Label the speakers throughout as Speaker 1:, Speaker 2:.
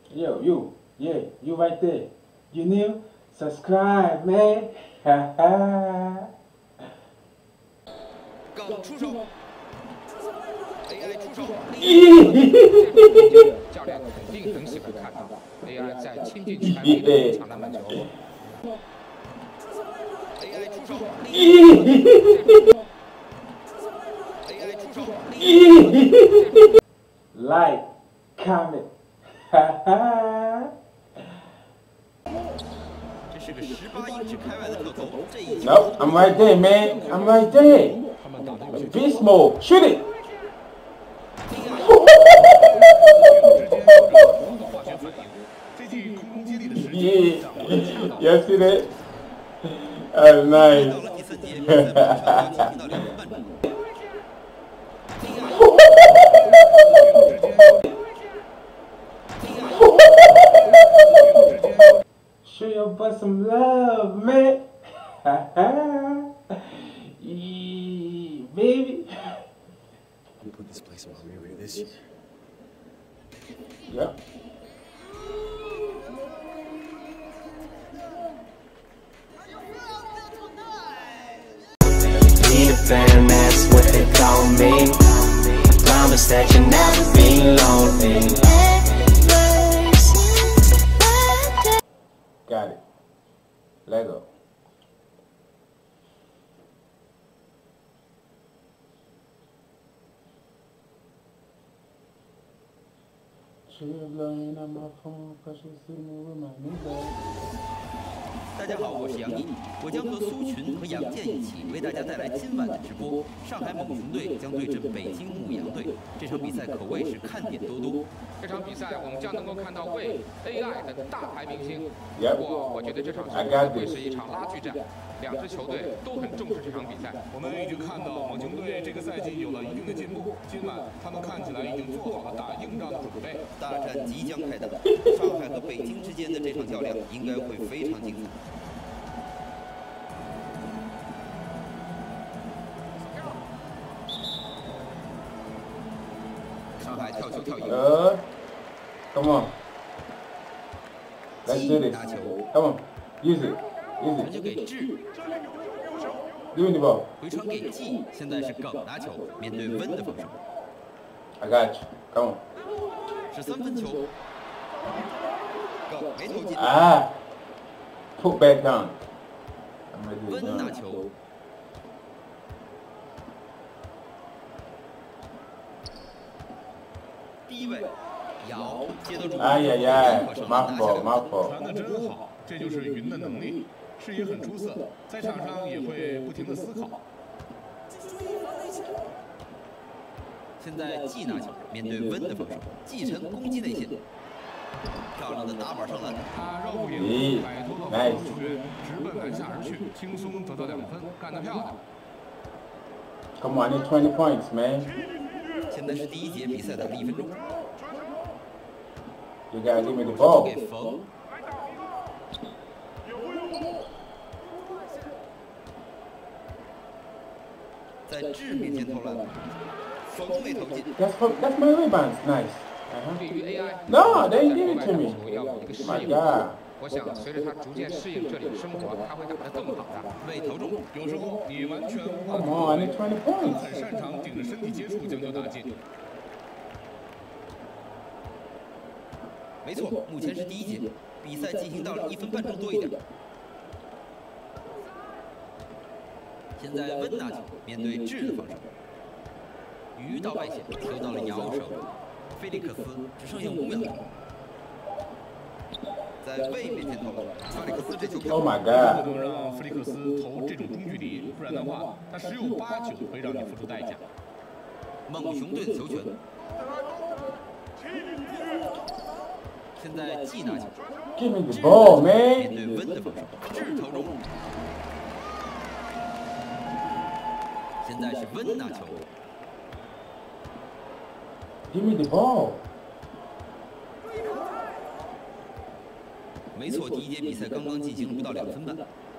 Speaker 1: Yo, you, yeah, you right there. You new? Subscribe, man. Ha ha.
Speaker 2: 刚出手 ，AI 出手，
Speaker 3: 教练肯定很喜欢看到 AI 在倾尽全力的抢篮板球。
Speaker 2: AI 出手，AI 出手
Speaker 1: Like, comment. Ha ha.
Speaker 2: 这是个18英尺开外的跳投，这一球
Speaker 1: No, I'm right there, man. I'm right there.
Speaker 3: 他们打的有些
Speaker 1: Beast mode. Shoot it.
Speaker 3: 化学反应，这记空中接力的时
Speaker 1: Yeah.
Speaker 3: 掌握得恰当。
Speaker 1: You see that? Oh,
Speaker 2: 到
Speaker 1: nice.
Speaker 2: 了第三节，比赛马上要进行到2分半钟。
Speaker 1: Show your butt some love, man. Ha ha. Yeah, baby.
Speaker 4: We put this place on my rear view this year.
Speaker 1: Yep.
Speaker 5: Be a fan, that's what they call me. Promise that you'll never be lonely.
Speaker 1: Got it. Lego. She blowing on my phone 'cause she see me with my new bag.
Speaker 2: 大家好，我是杨毅，我将和苏群和杨健一起为大家带来今晚的直播。上海猛熊队将对阵北京牧羊队，这场比赛可谓是看点多多。
Speaker 3: 这场比赛我们将能够看到为 AI 的大牌明星。
Speaker 1: Yep.
Speaker 3: 不过我觉得这场球
Speaker 1: I got
Speaker 3: 会
Speaker 1: this.
Speaker 3: 是一场拉锯战，两支球队都很重视这场比赛。
Speaker 6: 我们已经看到猛熊队这个赛季有了一定的进步，今晚他们看起来已经做好了打硬仗的准备。
Speaker 2: 大战即将开打，上海和北京之间的这场较量应该会非常精彩。上海跳球跳赢，
Speaker 1: Come on. Let's do this.
Speaker 2: 拿球，
Speaker 1: Come on. Use it.
Speaker 2: 传
Speaker 1: Use
Speaker 2: 球
Speaker 1: it.
Speaker 2: 给智，
Speaker 1: Give me the ball.
Speaker 2: 回传给季，现在是耿拿球，面对温的防守，
Speaker 1: I got you. Come on.
Speaker 2: 是3分球，耿没投进，
Speaker 1: Ah. Put back down. I'm gonna do
Speaker 2: 温拿
Speaker 1: it.
Speaker 2: 球。第一位，姚接得住，
Speaker 1: 哎呀呀
Speaker 2: 可上
Speaker 1: my
Speaker 2: 拿
Speaker 1: fault,
Speaker 2: 下
Speaker 1: my fault.
Speaker 6: 传的真好，这就是云的能力，视野很出色，在场上也会不停的思考。
Speaker 2: 现在季拿球，面对温的防守，季晨攻击内线，漂亮的打板上篮，
Speaker 6: 他绕不
Speaker 1: 咦
Speaker 6: 赢，摆脱了防
Speaker 1: nice
Speaker 6: 守球员，直奔篮下而去，轻松得到2分，干得漂亮。
Speaker 1: Come on, I need 20 points, man.
Speaker 2: 现在是第一节比赛打了1分钟，
Speaker 1: You gotta give me the
Speaker 2: 给
Speaker 1: ball.
Speaker 2: 冯，在智面前投篮，冯没投进，
Speaker 1: That's my rebounds. Nice.
Speaker 3: 对于 AI，
Speaker 1: No,
Speaker 3: 在
Speaker 1: they
Speaker 3: 国
Speaker 1: give
Speaker 3: 外
Speaker 1: it
Speaker 3: 打
Speaker 1: to me.
Speaker 3: 球要有一个适
Speaker 1: My
Speaker 3: 应
Speaker 1: God.
Speaker 3: 我想随着他逐渐适应这里的生活，他会打得更好的。
Speaker 2: 未投中，
Speaker 6: 有时候你完全无法
Speaker 1: Come
Speaker 6: 突
Speaker 1: on, I
Speaker 6: 围
Speaker 1: need 20
Speaker 6: 他
Speaker 1: points.
Speaker 6: 很擅长顶着身体接触将球打进。
Speaker 2: 没错，目前是第一节，比赛进行到了1分半钟多一点。现在温拿球面对智的防守，鱼到外线球到了姚手，菲利克斯只剩下5秒钟，在魏面前投了，菲利克斯这球
Speaker 1: Oh
Speaker 2: 漂
Speaker 1: my
Speaker 6: 不
Speaker 1: God.
Speaker 6: 能让弗里克斯投这种中距离，不然的话，他十有八九会让你付出代价。
Speaker 2: 猛熊队的球权。现在季拿球，
Speaker 1: Give me the ball,
Speaker 2: 面
Speaker 1: man.
Speaker 2: 对温的防守，智投中。现在是温拿球，
Speaker 1: Give me the ball.
Speaker 2: 没错，第一节比赛刚刚进行了不到2分半。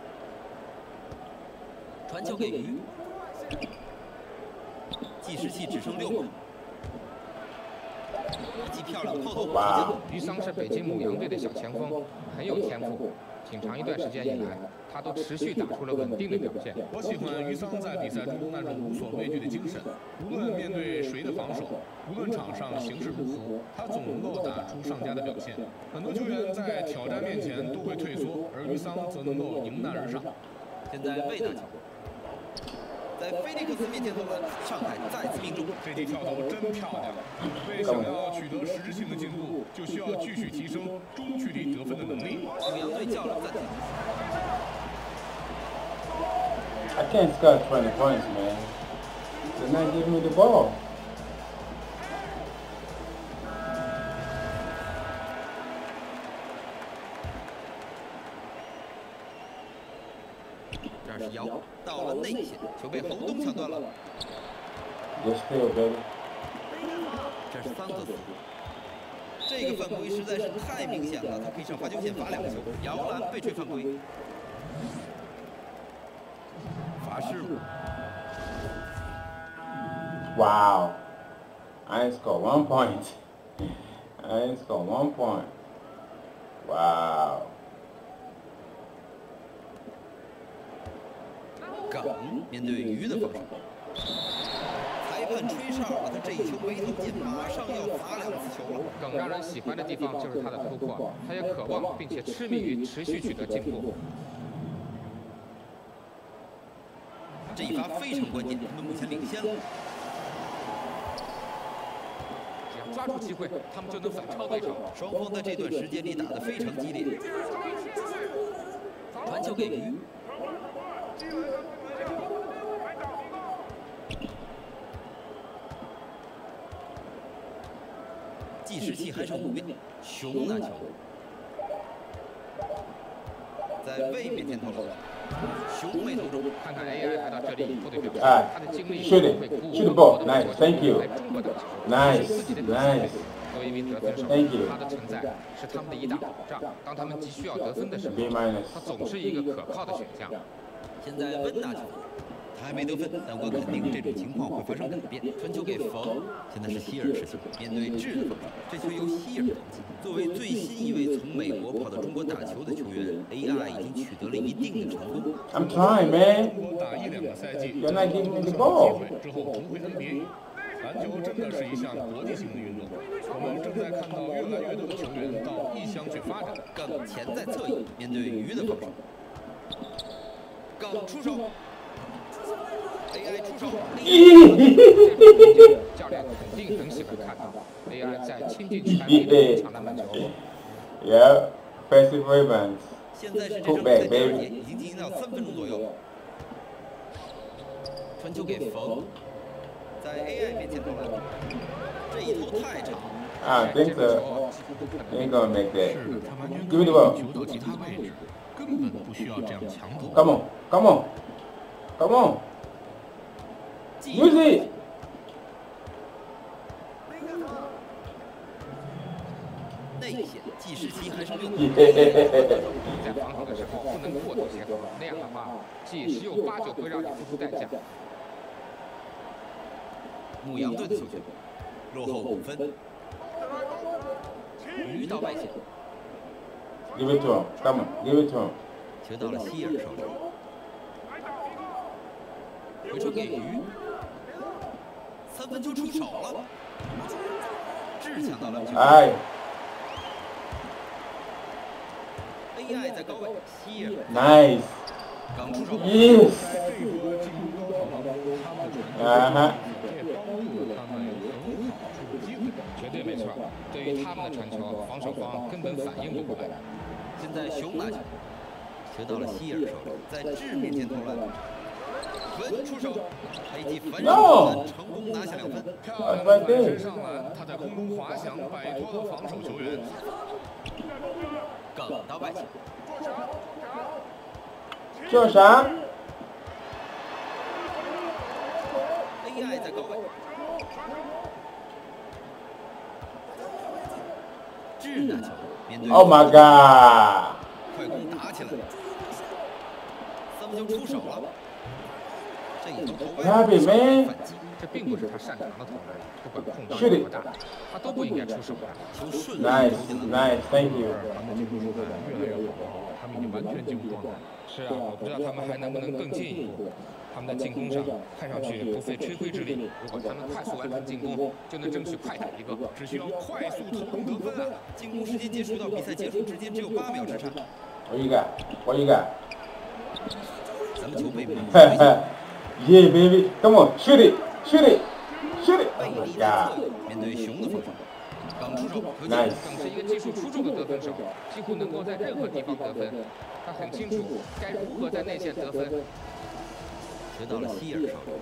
Speaker 2: 传球给鱼，计时器只剩6秒。 一记漂亮的抛投
Speaker 1: 哇！
Speaker 3: 于桑是北京母羊队的小前锋，很有天赋。挺长一段时间以来，他都持续打出了稳定的表现。
Speaker 6: 我喜欢于桑在比赛中那种无所畏惧的精神，无论面对谁的防守，无论场上形势如何，他总能够打出上佳的表现。很多球员在挑战面前都会退缩，而于桑则能够迎难而上。
Speaker 2: 现在魏大球，在菲利克斯面前投篮，上海再次命中。
Speaker 6: 这记跳投真漂亮！为想要取得实质性的进步，就需要继续提升中距离得分的能力。
Speaker 2: 母羊队叫了暂停。
Speaker 1: I can't score 20 points, man. They're not giving me the ball.
Speaker 2: 这是姚到了内线，球被侯东抢断了。
Speaker 1: Just steal, baby.
Speaker 2: 这是桑德斯，这个犯规实在是太明显了，他可以上罚球线罚2球。姚澜被吹犯规，罚失误。
Speaker 1: Wow. I ain't scored 1 point. I ain't scored 1 point. Wow.
Speaker 2: 耿面对鱼的防守，裁判吹哨了，他这一球没投进，马上要罚2次球了。
Speaker 3: 耿让人喜欢的地方就是他的突破，他也渴望并且痴迷于持续取得进步。
Speaker 2: 这一罚非常关键，他们目前领先了。
Speaker 3: 只要抓住机会，他们就能反超对手。
Speaker 2: 双方在这段时间里打得非常激烈。传球给鱼。计时器还剩5秒，熊拿球，在魏面前投篮，熊没投中。
Speaker 3: 看看 AI 来到这里以后的表现，
Speaker 1: 哎
Speaker 3: 他的精力
Speaker 1: shoot it,
Speaker 3: 会鼓舞
Speaker 1: shoot the
Speaker 3: 很
Speaker 1: ball.
Speaker 3: 多的
Speaker 1: Nice,
Speaker 3: 美国
Speaker 1: thank
Speaker 3: 球
Speaker 1: you.
Speaker 3: 员来中国打球。
Speaker 1: Nice,
Speaker 3: 是自己的
Speaker 1: nice.
Speaker 3: 作为一名得分手，
Speaker 1: Thank you.
Speaker 3: 他的存在是他们的一大保障。当他们急需要得分的时候，
Speaker 1: B minus.
Speaker 3: 他总是一个可靠的选项。
Speaker 2: 现在温拿球，他还没得分，但我肯定这种情况会发生改变。传球给冯，现在是希尔持球，面对智的防守，这球由希尔投进。作为最新一位从美国跑到中国打球的球员 ，AI 已经取得了一定的成功。
Speaker 1: I'm trying, man.
Speaker 6: 中国打1-2个赛季，
Speaker 1: You're not giving me the
Speaker 6: 机
Speaker 1: ball.
Speaker 6: 会之后重回 NBA。篮球真的是一项国际性的运动，我们正在看到越来越多的球员到异乡去发展。
Speaker 2: 耿潜在侧翼，面对鱼的防守，耿出手 ，AI 出手。
Speaker 3: 教练肯定很喜欢看到 AI 在倾尽全力地抢篮板球。
Speaker 1: Yeah, offensive rebounds.
Speaker 2: 现在是这场比赛第2节，已经进行到3分钟左右。传球给冯，在 AI 面前投篮，这一投太长。
Speaker 1: I think so. Ain't gonna make that.
Speaker 6: 是他完全
Speaker 1: Give me the ball.
Speaker 6: 球到其他位置，根本不需要这样强投。
Speaker 1: Come on, come on, come on. Use it.
Speaker 2: 内线计时器还剩6秒。
Speaker 3: 在防守的时候不能过度协同，那样的话，计时有8、9会让你付出代价。
Speaker 2: 母羊队的球权，落后5分。鱼到外线，
Speaker 1: Give it to him. Come on, give it to him.
Speaker 2: 球到了希尔手里，回传给鱼，3分球出手了，智抢到篮球。
Speaker 1: Aye.
Speaker 2: AI 在高位，希尔
Speaker 1: Nice.
Speaker 2: 刚出手。
Speaker 1: Yes.
Speaker 6: 在这波进攻高潮当中，他们的传球
Speaker 1: Uh-huh.
Speaker 6: 也帮助了他们很好出机会。
Speaker 3: 绝对没错，对于他们的传球，防守方根本反应不过来。
Speaker 2: 现在熊拿球，球到了希尔手里，在智面前投篮，文出手，他一记反手投篮成功拿下2分。
Speaker 6: 漂亮的反身上篮，他在空中滑翔，摆脱了防守球员。
Speaker 2: 耿到外线，
Speaker 1: 做啥？
Speaker 2: AI 在高位，智拿球，面对
Speaker 1: Oh my god.
Speaker 2: 快攻打起来了，3分球出手了，这这一头投
Speaker 1: Happy
Speaker 2: 外
Speaker 1: man
Speaker 2: 反击，
Speaker 3: 这并不是他擅长的投篮，不管空档
Speaker 1: 是的
Speaker 3: 有多大，他都不应该出手的。
Speaker 2: 球顺利
Speaker 1: Nice,
Speaker 2: 投进了。
Speaker 1: nice, thank you.
Speaker 6: 他们的进攻手感越来越好，他们已经完全进入状态。
Speaker 3: 是啊，我不知道他们还能不能更进一步。他们在进攻上看上去不费吹灰之力，如果他们快速完成进攻，就能争取快打一个。
Speaker 6: 只需要快速投篮得分啊！
Speaker 2: 进攻时间结束到比赛结束之间只有8秒之差，
Speaker 1: What you got? What you got?
Speaker 2: 咱们球被猛
Speaker 1: Yeah, baby. Come on, shoot it, shoot it, shoot it.
Speaker 2: 贝
Speaker 1: Oh
Speaker 2: 利
Speaker 1: my
Speaker 2: 在侧
Speaker 1: god.
Speaker 2: 翼面对熊的防守，刚出手球进，
Speaker 1: Nice.
Speaker 3: 更是一个技术出众的得分手，几乎能够在任何地方得分。他很清楚该如何在内线得分。
Speaker 2: 球到了希尔手里。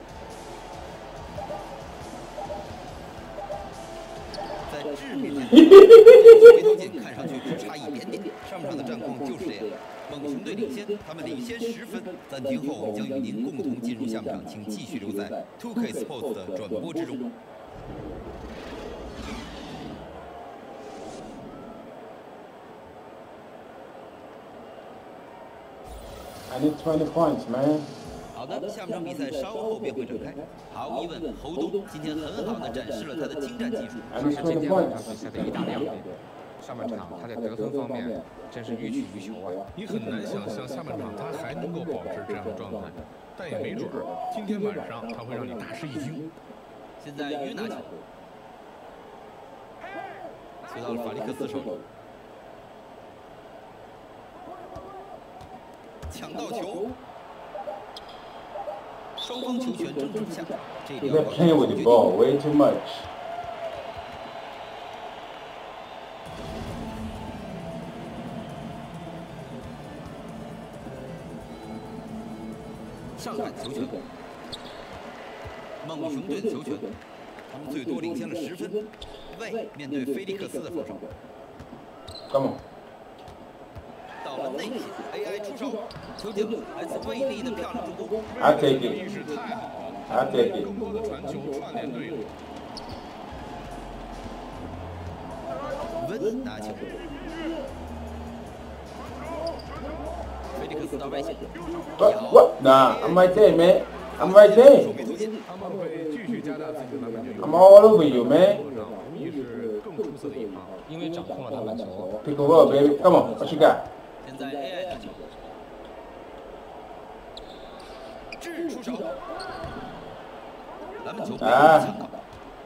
Speaker 2: 在致命性回头镜看上去只差一点点，上半场的战况就是这样。猛熊队领先，他们领先10分。暂停后将与您共同进入下半场，请继续留在 2K Sports 的转播之中。
Speaker 1: I need 20 points, man.
Speaker 2: 好的，下半场比赛稍后便会展开。毫无疑问，侯东今天很好的展示了他的精湛技术。
Speaker 1: I
Speaker 3: 这
Speaker 1: need
Speaker 3: 是今
Speaker 1: 20
Speaker 3: 天晚场
Speaker 1: points.
Speaker 3: 比赛的一大亮点。上半场他在得分方面真是予取予求啊！
Speaker 6: 你很难想象下半场他还能够保持这样的状态，但也没准儿，今天晚上他会让你大吃一惊。
Speaker 2: 现在约拿球，球到了法利克斯手里，抢到球，双方球权争执下，这里
Speaker 1: They're playing with the ball way too much.
Speaker 2: 上赶球权，猛熊队的球权，他们最多领先了10分。魏面对菲利克斯的防守，
Speaker 1: Come on.
Speaker 2: 到了内线 ，AI 出手，球进了，来自魏利的漂亮助攻。
Speaker 1: I'll take
Speaker 6: 意
Speaker 1: it.
Speaker 6: 识太好了，
Speaker 1: I'll take it.
Speaker 6: 更多的传球串联队友。
Speaker 2: 温拿球，菲利克斯到外线，
Speaker 1: What? Nah, I'm right there, man. I'm right there.
Speaker 2: 手没投进，
Speaker 6: 他们会继续加大自己的篮板决
Speaker 1: I'm all over you, man.
Speaker 6: 无疑是更出色的一方。
Speaker 3: 因为掌控了打篮球，
Speaker 1: Pick a up, baby. Come on. What you got?
Speaker 2: 现在 AI 拿球，智出手，篮板球被抢到，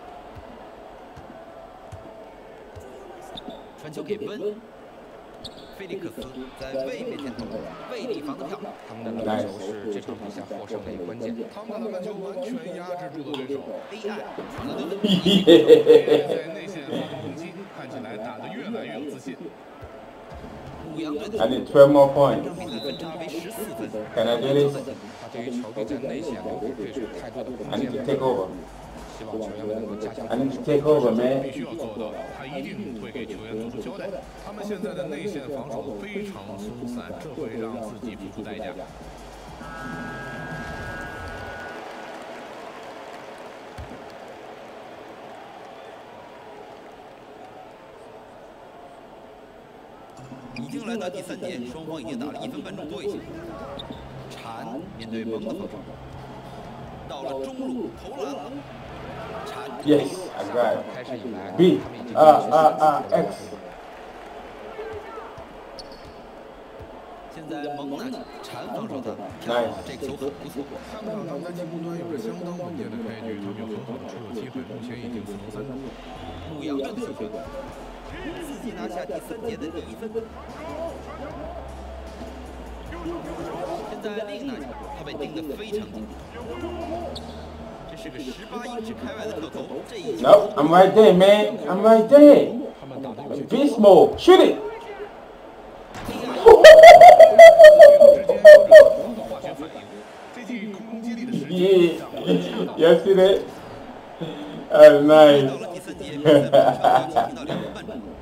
Speaker 2: 传球给温。菲利克斯在魏面前投入，魏力防得漂亮。
Speaker 3: 他们的篮球是这场比赛获胜的一个关键。
Speaker 6: 他们的篮板球完全压制住了对手。
Speaker 2: AI 传了得分，
Speaker 6: 在内线发动攻击，看起来打得越来越有自信。
Speaker 2: 牧羊队的
Speaker 1: I need 12 more points.
Speaker 2: 比赛分差为14分。
Speaker 1: Can I do this?
Speaker 3: 他对于球队在内线留给对手太多的
Speaker 1: I
Speaker 3: 空
Speaker 1: need
Speaker 3: 间
Speaker 1: to，take over.
Speaker 3: 希望球员们能够加强
Speaker 1: I
Speaker 3: 防
Speaker 1: need
Speaker 3: 守
Speaker 1: to。take over,
Speaker 6: 必
Speaker 1: man.
Speaker 6: 须要做到，他一定会给球员做出交代。他们现在的内线防守非常松散，这会让自己付出代价。
Speaker 2: 已经来到第3节，双方已经打了1分半钟多一些。禅面对蒙的防守，到了中路投篮了。禅
Speaker 1: Yes, I got it.
Speaker 3: 开始以来，
Speaker 1: B.
Speaker 3: 他们已经连续
Speaker 1: X.
Speaker 2: 现在蒙拿球，禅防守的漂亮，这个球很不错。
Speaker 6: 下半场他们在进攻端有着相当稳健的开局，他们有很好的出手机会，目前已经4投3中。
Speaker 2: 牧羊队的球权，自己拿下第3节的第1分。现在另拿球，他被盯得非常紧。这是个18英尺开外的特投，这一球
Speaker 1: Nope, I'm right there, man. I'm right there.
Speaker 6: 他们打得有些
Speaker 1: Beast mode. Shoot it.
Speaker 6: 之间有着很好的化学反应，这记空中接力的时间
Speaker 1: Yeah. You see that? Oh,
Speaker 2: 到
Speaker 1: nice.
Speaker 2: 了第3节，比赛马上就进行到2分半钟。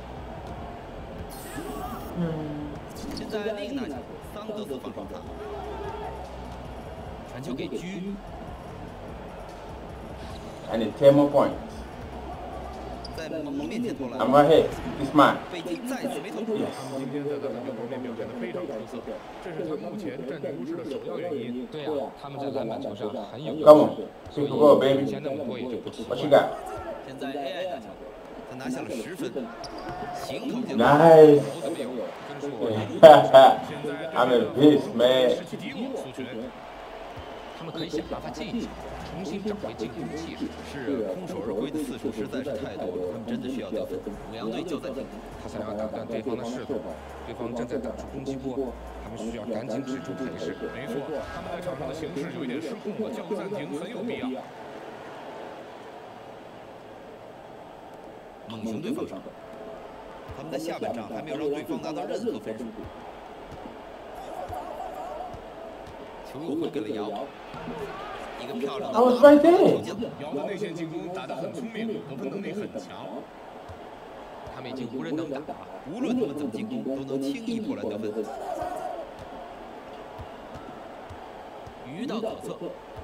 Speaker 2: 现在另拿球，桑德斯防守他，传球给居，
Speaker 1: I need 10 more points.
Speaker 2: 在在蒙面前投篮。
Speaker 1: I'm right here. This man.
Speaker 2: 北京再次没投。
Speaker 6: 他们今天在篮球方面表现得非常出色，这是他目前占据优势的首要原因。
Speaker 3: 对呀、他们在篮板球上很有优
Speaker 1: Come
Speaker 3: 势
Speaker 1: on. Pick the ball,
Speaker 3: 领
Speaker 1: baby.
Speaker 3: 先那么多也就不奇怪
Speaker 1: What you got?
Speaker 2: 现在 AI 拿球，他拿下了10分，行投进。
Speaker 1: Nice.
Speaker 3: 投的没有分数，
Speaker 1: I'm a beast, man.
Speaker 6: 失去第一苏群，
Speaker 3: 他们可以想办法进一球，重新找回进攻气势。
Speaker 2: 是空手而归的次数实在是太多了，他们真的需要得分。母羊队就在进攻。
Speaker 3: 他想要打断对方的势头，对方正在打出攻击波，他们需要赶紧止住态势。
Speaker 6: 没错，他们在场上的形势有一点失控了，叫暂停很有必要。
Speaker 2: 猛熊队放上，他们在下半场还没有让对方拿到任何分数。球又回给了姚，一个漂亮的
Speaker 1: I was right there.
Speaker 6: 姚的内线进攻打得很聪明，得分能力很强。
Speaker 3: 他们已经无人能打了。
Speaker 2: 无论他们怎么进攻，都能轻易破烂得分。鱼到可测，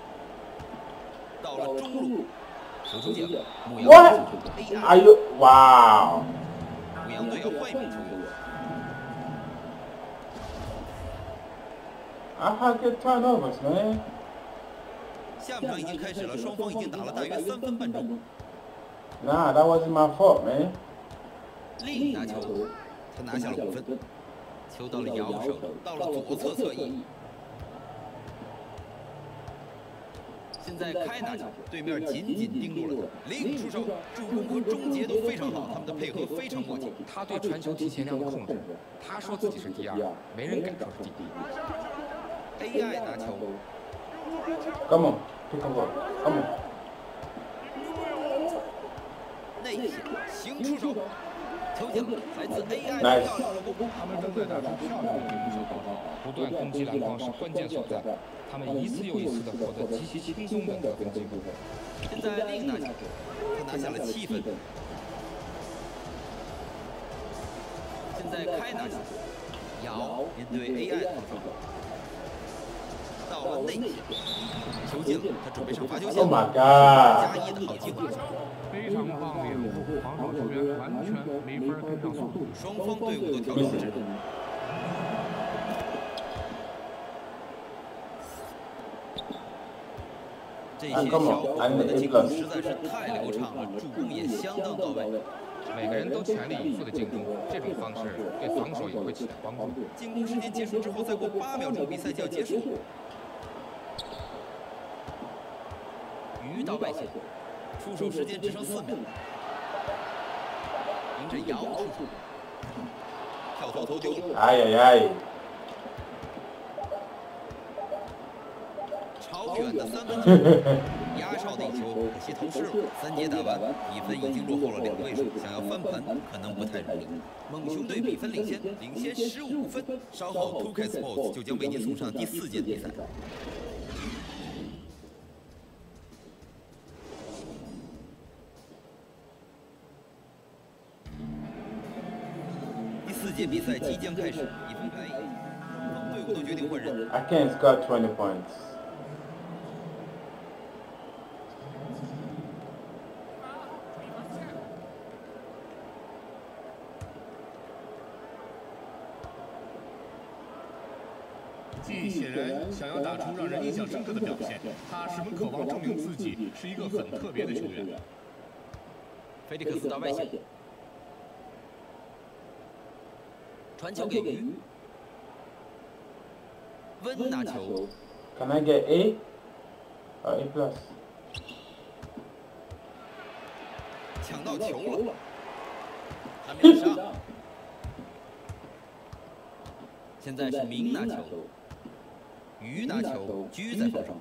Speaker 2: 到了中路，手球点，母羊
Speaker 1: What?
Speaker 2: 队
Speaker 1: Are you? Wow.
Speaker 2: 母羊队要换一名球员。
Speaker 1: I had good turnovers, man.
Speaker 2: 下半场已经开始了，双方已经打了大约3分半钟。
Speaker 1: Nah, that wasn't my fault, man.
Speaker 2: 另拿球，他拿下了5分。球到了姚手，到了左侧侧翼。现在开拿球，对面紧紧盯住了。另出手，助攻和终结都非常好，他们的配合非常默契。
Speaker 3: 他对传球提前量的控制，他说自己是第2，没人敢说是第1。
Speaker 2: AI 拿球，
Speaker 1: Come on, pick a ball. Come on.
Speaker 2: 内线行出手，球进了，来自 AI 的
Speaker 1: Nice.
Speaker 2: 漂亮助攻。
Speaker 6: 他们正在打出漂亮的进攻效果。
Speaker 3: 不断攻击篮筐是关键所在，他们一次又一次地获得极其轻松的得分机会。
Speaker 2: 现在另拿球，他拿下了7分。现在开拿球，姚面对 AI 的防守。 到了内线，球进了，他准备上罚球线。
Speaker 1: Oh my god.
Speaker 2: 加1的好机会，
Speaker 6: 非常棒的掩护，防守球员完全没法跟上速度。
Speaker 2: 双方队伍都调整好阵容。这些小伙子的进攻实在是太流畅了，助攻也相当到位。
Speaker 3: 每个人都全力以赴的进攻，这种方式对防守也会起到帮助。
Speaker 2: 进攻时间结束之后，再过8秒钟，比赛就要结束。鱼到外线，出手时间只剩4秒。迎着姚出手，跳投投丢了。
Speaker 1: Ay, ay, ay.
Speaker 2: 超远的3分球，压哨的一球，可惜投失了。3节打完，比分已经落后了2位数，想要翻盘可能不太容易。猛熊队比分领先15分。稍后 2K Sports 就将为您送上第4节的比赛。第4节比赛即将开始，比分开1，双方队伍都决定换人。
Speaker 1: I can't score 20 points.
Speaker 6: 季显然想要打出让人印象深刻的表现，他十分渴望证明自己是一个很特别的球员。
Speaker 2: 菲利克斯到外线，传球给鱼，温拿球，
Speaker 1: Can I get A or A plus?
Speaker 2: 抢到球了，还没有上。现在是明拿球，鱼拿球，居在防守。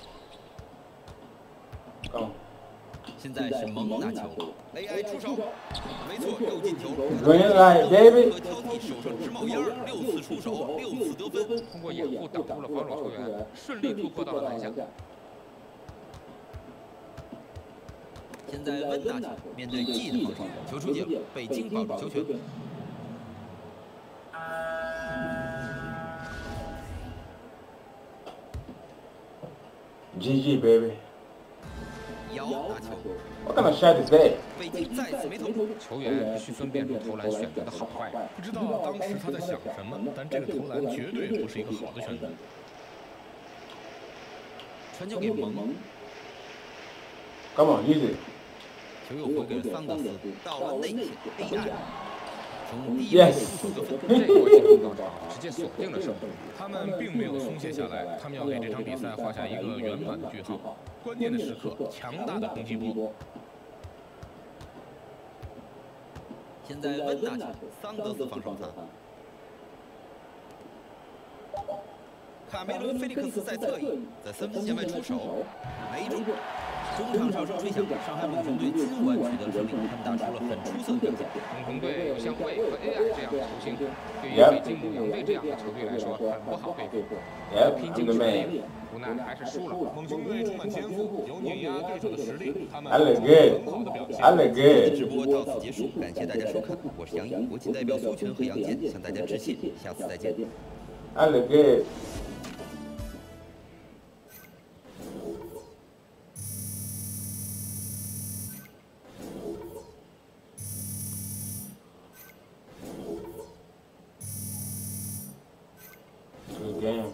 Speaker 1: Come on.
Speaker 2: 现在是蒙拿球 ，AI 出手，没错，又进球。
Speaker 1: Green light, baby.
Speaker 2: 不可挑剔，手上直冒烟，6次出手，6次得分。
Speaker 3: 通过掩护挡住了防守球员，顺利突破到了篮下。
Speaker 2: 现在温拿球面对季的防守，球出界，北京保住球权。
Speaker 1: GG, baby.
Speaker 2: 姚拿球，
Speaker 1: What kind of shot is that?
Speaker 2: 北京再次没投入。
Speaker 3: 球员必须分辨出投篮选择的好坏。
Speaker 6: 不知道当时他在想什么，但这个投篮绝对不是一个好的选择。
Speaker 2: 传球给蒙。
Speaker 1: Come on, use it.
Speaker 2: 球又回给了桑德斯，到了内线黑暗。从第一位出手得分，
Speaker 3: 这波进攻高潮直接锁定了胜负。
Speaker 6: 他们并没有松懈下来，他们要给这场比赛画下一个圆满的句号。关键的时刻，强大的攻击波。
Speaker 2: 现在温拿球，桑德斯防守他。卡梅伦·菲利克斯在侧翼，在3分线外出手，没中。中场哨声吹响，上海猛熊队今晚取得了胜利，他们打出了很出色的表现。
Speaker 3: 猛熊队有像魏和 AI 这样的球星，对于北京母羊队这样的球队来说很不好对付。拼尽全力，无奈还是输了。
Speaker 6: 猛熊队充满天赋，有碾压对手的实力，他们
Speaker 1: I
Speaker 6: 有
Speaker 1: look good.
Speaker 6: 很好的表现。
Speaker 1: I look good.
Speaker 2: 直播到此结束，感谢大家收看，我是杨颖，我仅代表苏群和杨健向大家致谢，下次再见。
Speaker 1: I look good. Good game.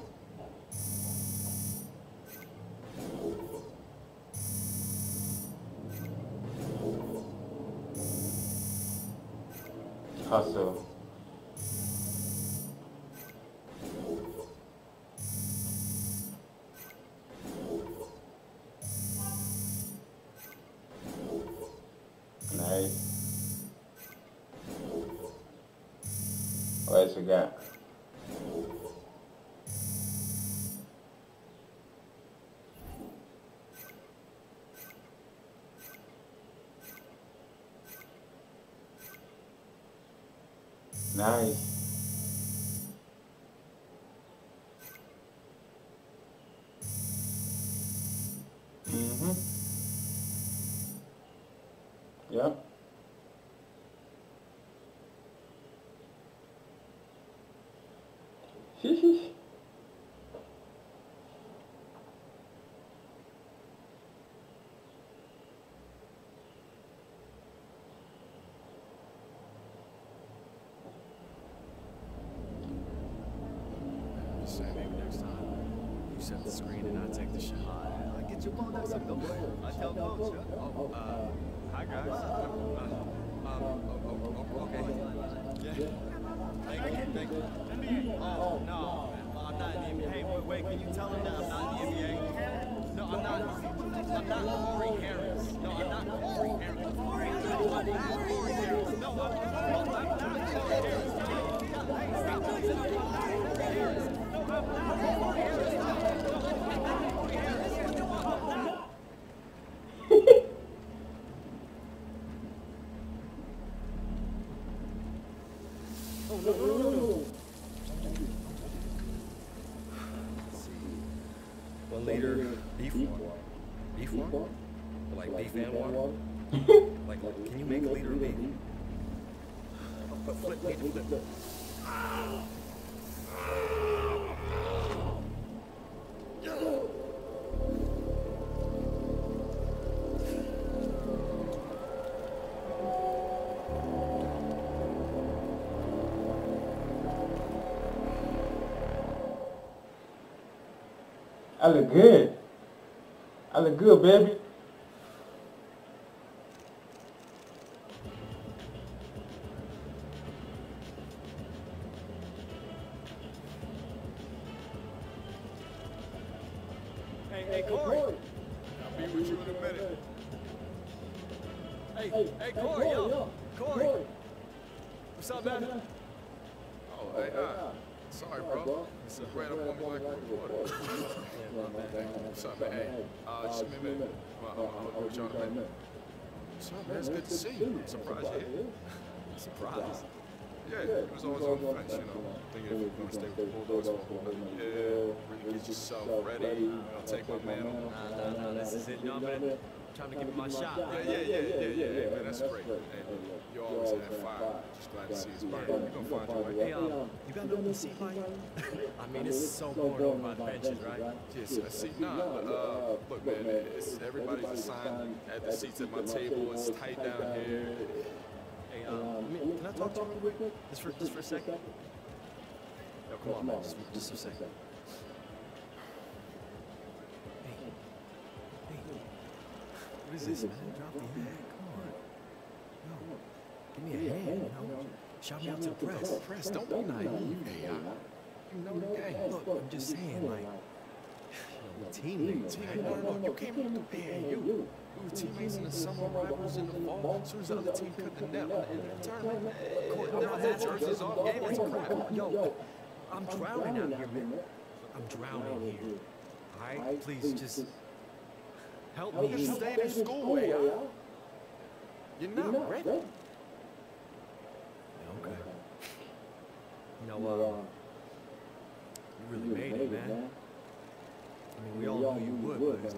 Speaker 1: Hustle. Nice. What else we got? Nice. Yep. Sheesh.
Speaker 4: Say maybe next time you set the screen and I take the shot.
Speaker 7: I get your ball next time, don't worry. I tell coach. Hi guys. Okay. Yeah. Thank you. Oh no, I'm not in the NBA. Hey, wait, can you tell him that I'm not in the NBA? No, I'm not. I'm not Corey Harris. No, I'm not Corey Harris. Corey Harris. No, I'm not Corey Harris. No, I'm not Corey Harris.
Speaker 4: No. 1 liter beef water. Beef water? Like beef and water? Like, can you make a liter of beef? Flip, need to flip.
Speaker 1: I look good. I look good, baby.
Speaker 7: Hey, Corey. I'll be with you in a minute. Hey, Corey, yo. Corey. What's up, man?
Speaker 6: Oh, hey, sorry, bro. It's right up on me like a water. What's up, man? Hey, just a minute. I'll be trying to make. What's up, man? It's good to see you. I'm surprised you're here.
Speaker 7: Surprise.
Speaker 6: Yeah, it was always on the fence, you know. Thinking if you're going to stay with the Bulldogs for a whole year, really get yourself ready. I'll take my man on.
Speaker 7: No, this is it. No, trying to give it my shot.
Speaker 8: Hey, man, that's great. And you always have fire. Just glad to see it's burning. You're gonna find your way.
Speaker 7: Hey, you got nothing to see, Mike? I mean, it's so boring over by the benches, right?
Speaker 8: Yes, I see. Nah, look, man, it's everybody's assigned at the seats at my table. It's tight down here.
Speaker 7: Hey, can I talk to you real quick? Just for a second? Yo, come on, man. Just a second. What is this, man? Drop your hand. Come on. Yo, give me a hand, you know? Shout me out to the press.
Speaker 8: Press, don't be naive. Hey, you know the game.
Speaker 7: Look, I'm just saying, like, we're teammates, man.
Speaker 8: No, you can't compare you. We were teammates in the summer, rivals in the fall. As soon as the other team cut the net on the end of the tournament, never had jerseys off. Game was crap.
Speaker 7: Yo, I'm drowning out here, man. I'm drowning here. All right? Please, just help me.
Speaker 8: You're staying in school, hey, You're not ready.
Speaker 7: Okay. You know, you really made it, man. I mean, we all knew you would, but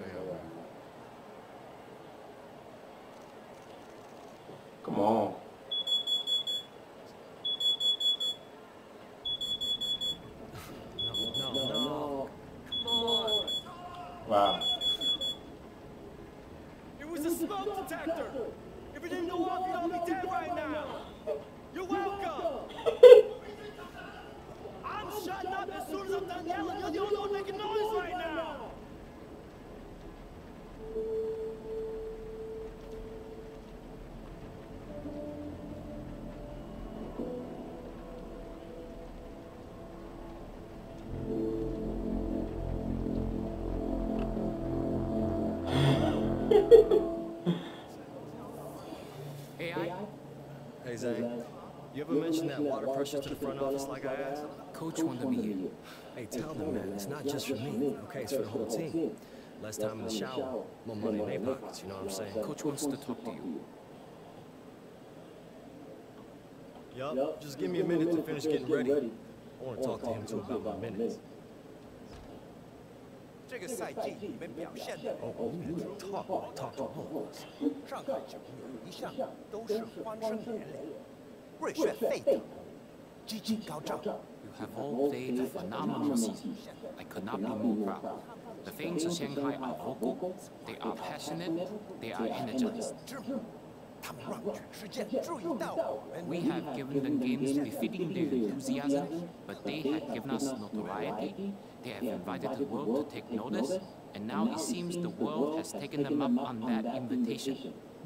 Speaker 1: Come on.
Speaker 7: No. Come on.
Speaker 1: Wow.
Speaker 7: It was a smoke detector. If it didn't go off, you'd all be dead right now. You're welcome. I'm shutting up as soon as I'm done yelling. You're the only one making noise right now. Hey, Zay, you ever mention that water pressure to the front office like I asked? Coach wanted me here. Hey, tell them, man, it's not just for me, okay? It's for the whole team. Less time in the shower, more money in their pockets, you know what I'm saying? Coach wants to talk to you. Yup, just give me a minute to finish getting ready. I want to talk to him too about my minutes.
Speaker 9: 这个赛季你们表现的
Speaker 7: Talk to him.
Speaker 9: 上海小朋友一向都是欢声连连，热血沸腾，激情高涨。
Speaker 10: You have all played a phenomenal season. I could not be more proud. The fans of Shanghai are vocal, they are passionate, they are energized.
Speaker 9: 他们让全世界注意到我们。
Speaker 10: We have given the games befitting their enthusiasm, but they have given us notoriety. They have invited the world to take notice, and now it seems the world has taken them up on that invitation.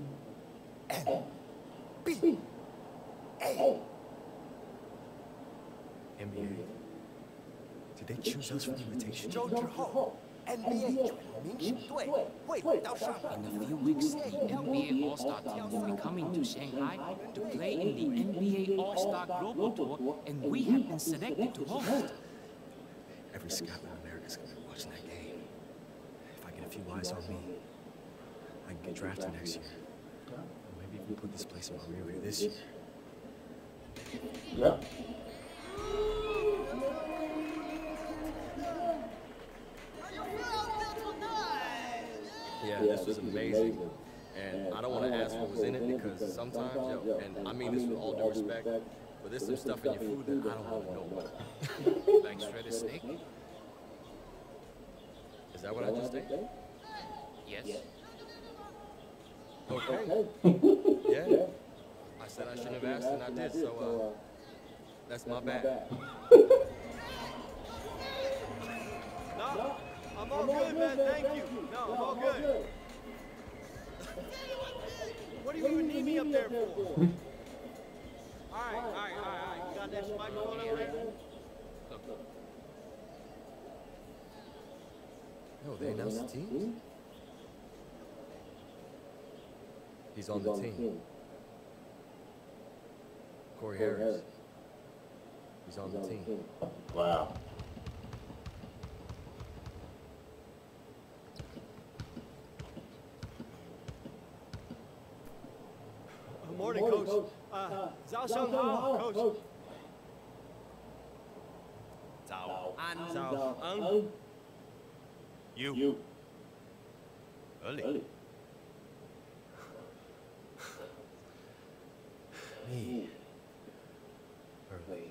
Speaker 7: NBA, did they choose us for the invitation?
Speaker 9: 周之后 NBA 全明星队会来到上海。
Speaker 10: In a few weeks, the NBA All-Star team will be coming to Shanghai to play in the NBA All-Star Global Tour, and we have been selected to host.
Speaker 7: Every scout in America is going to be watching that game. If I get a few eyes on me, I can get drafted next year. Or maybe even put this place in my rear view this year.
Speaker 1: Yeah.
Speaker 7: Yeah, this was amazing. And I don't want to ask what was in it because sometimes, and I mean this with all due respect, but there's some stuff in your food that I don't want to know about.
Speaker 10: Like shredded steak?
Speaker 7: Is that what I just ate?
Speaker 10: Yes.
Speaker 7: Okay. Yeah. I said I shouldn't have asked and I did, so that's my bad. No, I'm all good, man. Thank you. No, I'm all good. What do you even need me up there for? All right. You got that microphone over there? No, they announced the team? He's on the team. Corey Harris. He's on the team.
Speaker 1: Wow.
Speaker 7: Morning, Coach. Zhao Shanghao, Coach.
Speaker 9: Zhao An.
Speaker 7: Zhao An.
Speaker 9: You. Early.
Speaker 4: me early.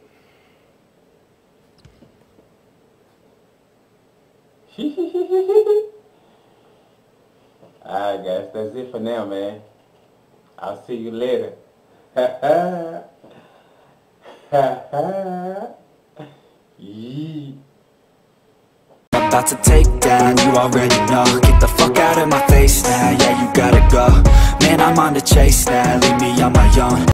Speaker 1: Alright guys, that's it for now, man. I'll see you later.
Speaker 5: About to take down, you already know.